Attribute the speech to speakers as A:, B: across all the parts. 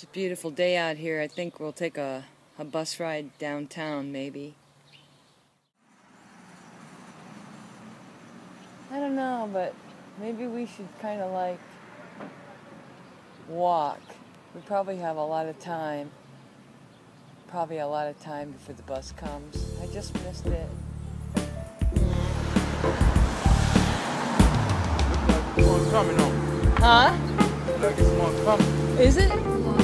A: It's a beautiful day out here. I think we'll take a bus ride downtown, maybe. I don't know, but maybe we should kind of like walk. We probably have a lot of time. Probably a lot of time before the bus comes. I just missed it.
B: Looks like there's one coming on.
A: Huh?
B: Looks like there's one coming.
A: Is it?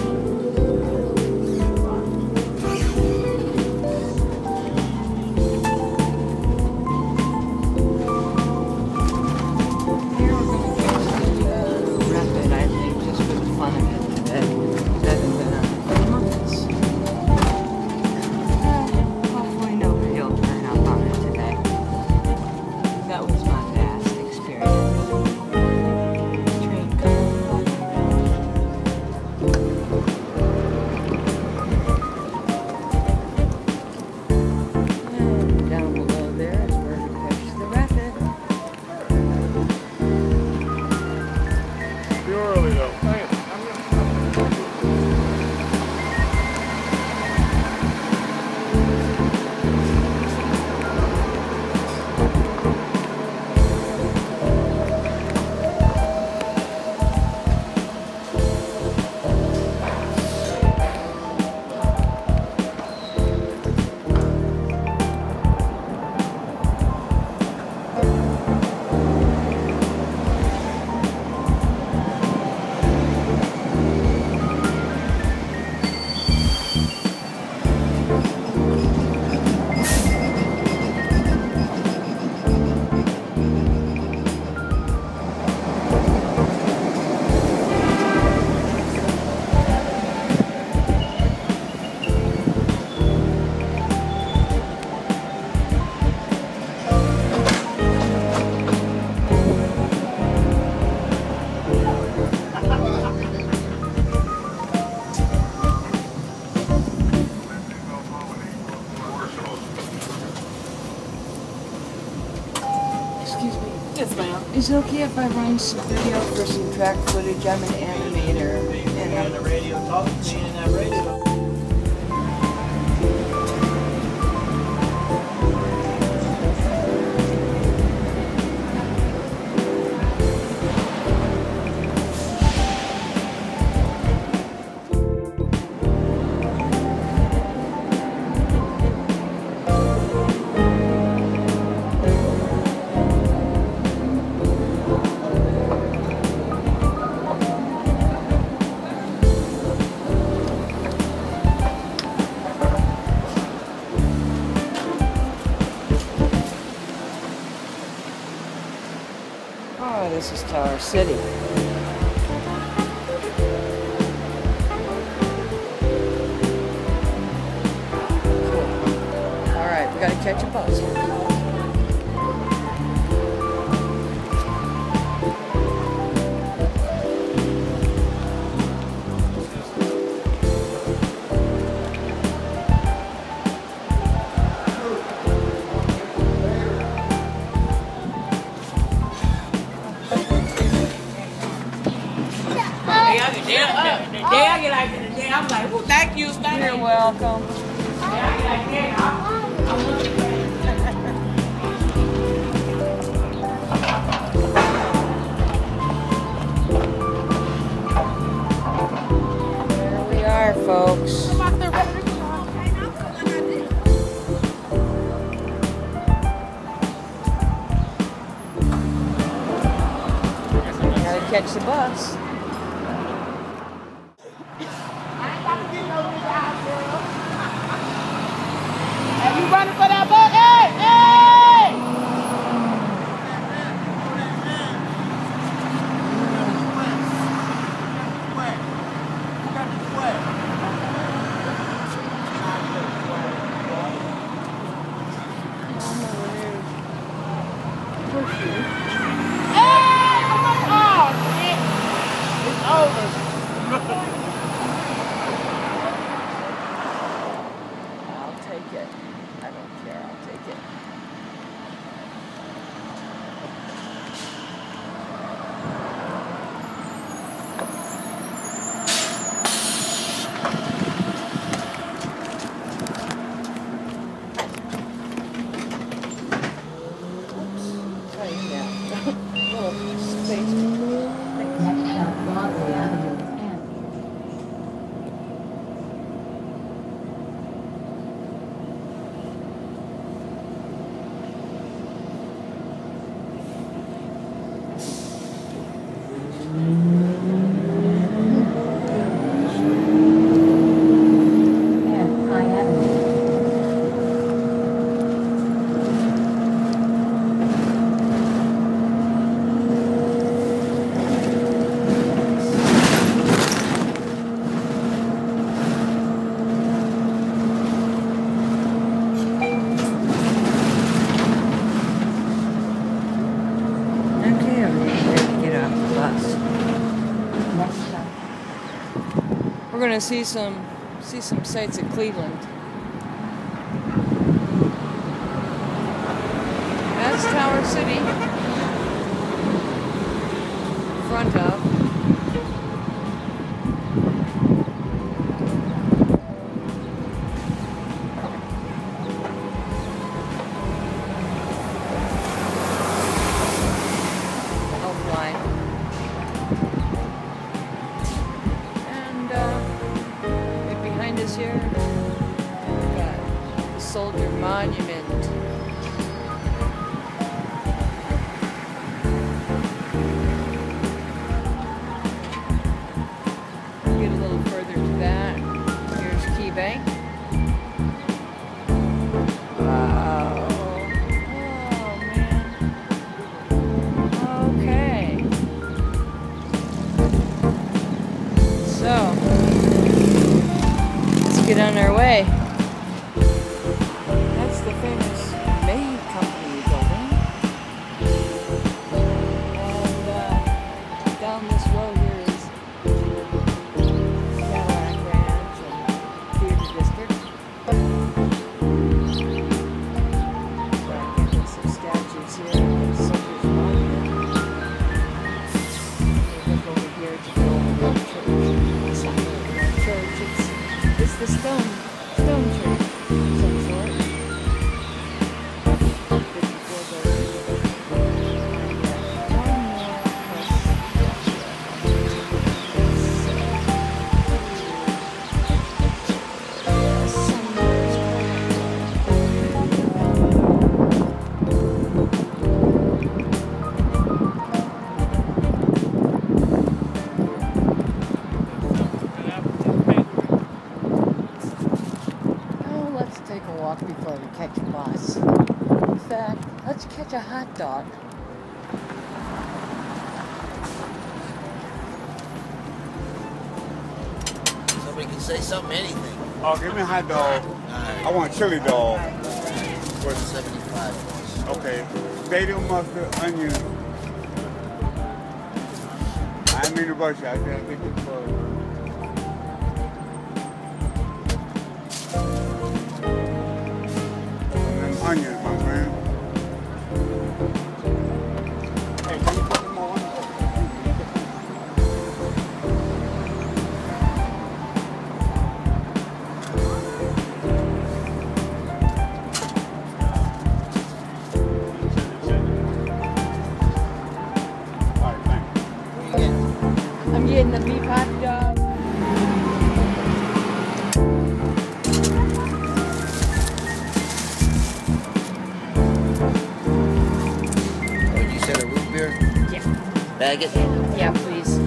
A: Is it okay if I run some video for some track footage? I'm an animator. And
C: on the radio, talking to me in that radio.
A: oh, this is Tower City. Cool. Alright, we gotta catch a bus.
D: I'm like, well, thank you.
A: You're welcome. There we are, folks. Gotta catch the bus.
D: You running for that bus? Hey! Hey! Hey! Oh, shit. It's over.
A: I'll take it. I don't care. I'll take it. Facebook.
E: Next stop, Broadway Avenue is N. N, I Avenue.
A: Okay, I'm ready to get off the bus.
E: Next stop.
A: We're gonna see some sights at Cleveland. That's Tower City. Front of. Line. And right behind us here, we've got the Soldier Monument. Get a little further to that. Here's Key Bank. Wow. Oh man. Okay. So, let's get on our way. That's the famous May Company building. And down this road here is Cadillac Ranch and Theater District. There's some statues here. There's Soldier's Monument. Look over here to the old church. Church. It's the stone church of some sort. 54 buildings. One more plus. Let's take a walk before we catch a bus. In fact, let's catch a hot dog.
C: Somebody can say something, anything.
B: Oh, give me a hot dog. I want a chili dog. With,
C: 75.
B: okay. Stadium mustard, onion. I mean to rush you. I didn't think it was. Onions, my friend. Hey, can you put them on? All right, thanks.
A: I'm getting the beef hot dog. Yeah.
C: Bag it?
A: Yeah, please.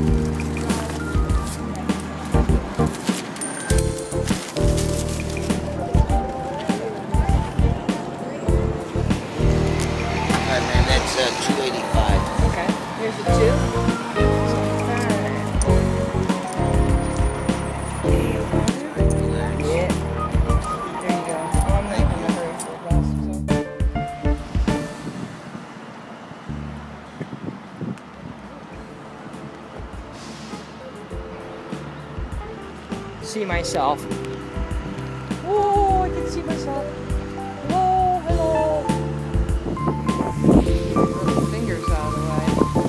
C: Alright, man, that's $2.85.
A: Okay. Here's the two. Yeah. There you go. I'm not in a hurry for a bus. See myself. Whoa, I can see myself. Hello, hello. Put the fingers out of the way.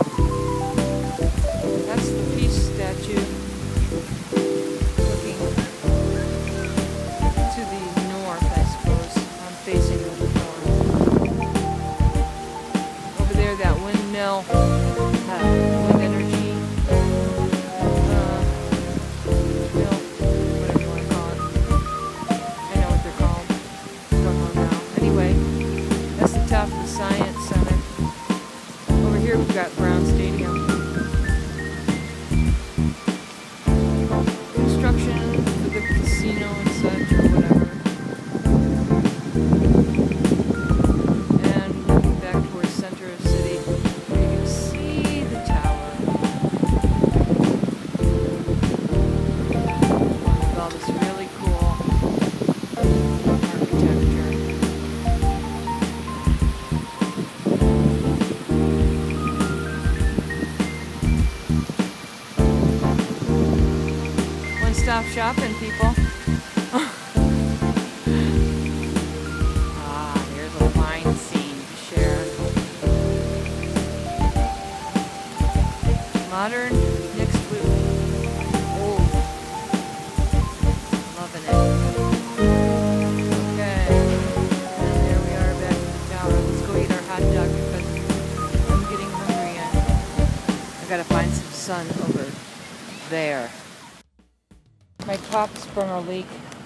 A: That's the peace statue. Looking to the north, I suppose. I'm facing the north. Over there, that windmill wind energy, whatever you want to call it. I know what they're called. Don't know now. Anyway, that's the top of the Science Center. Over here we've got Brown Stadium. Construction for the casino and such or whatever. And moving back towards center of city, where you can see the tower. With all this really cool architecture. Stop shopping, people. Here's a fine scene to share. Modern mixed with old. Loving it. Okay. And there we are back at the tower. Let's go eat our hot dog because I'm getting hungry again. I gotta find some sun over there. My top sprung a leak.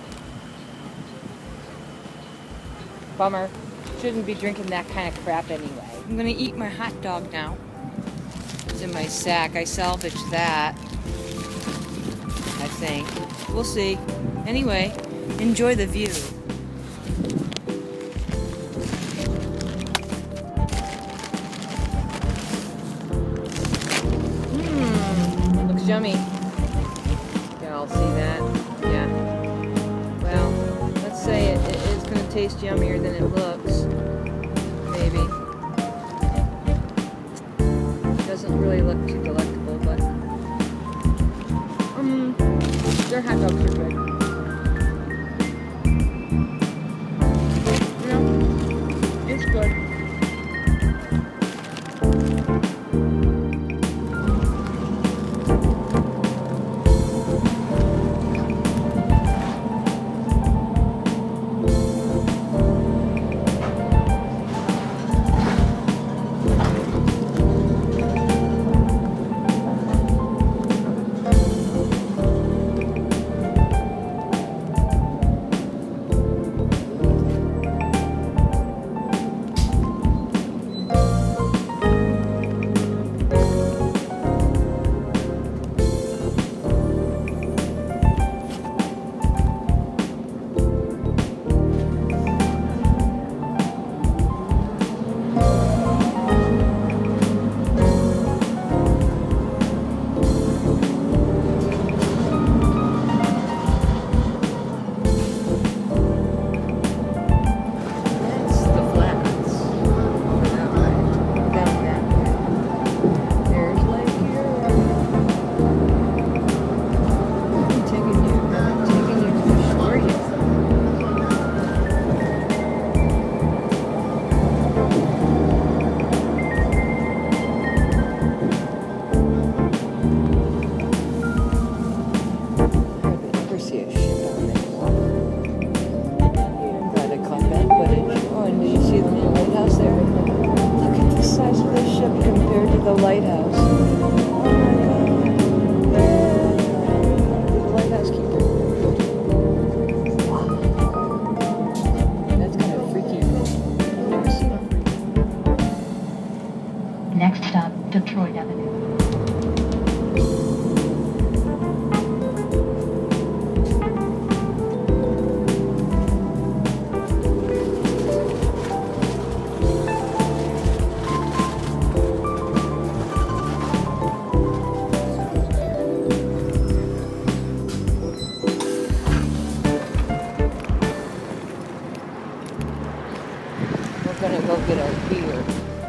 A: Bummer. Shouldn't be drinking that kind of crap anyway. I'm gonna eat my hot dog now. It's in my sack. I salvaged that. I think. We'll see. Anyway, enjoy the view. Looks yummy. I'll see that. Yeah. Well, let's say it is going to taste yummier than it looks. Maybe. Doesn't really look too delectable, but their hot dogs are good. You know, it's good. The lighthouse. Oh my god. The lighthouse keeper. Wow. That's kind of freaky. I've never seen a freaky.
E: Next stop, Detroit Avenue.
A: We're gonna go get our beer.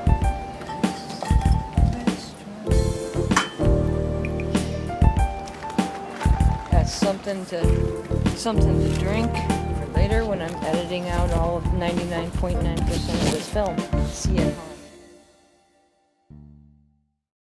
A: That's something to drink for later when I'm editing out all of 99.9% of this film. See you at home.